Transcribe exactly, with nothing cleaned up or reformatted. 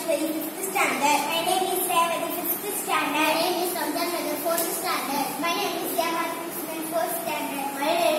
Maheshwari, fifth standard. My name is Revati, fifth standard. My name is Ramzan Nagar, fourth standard. My name is Yama, fourth standard. My name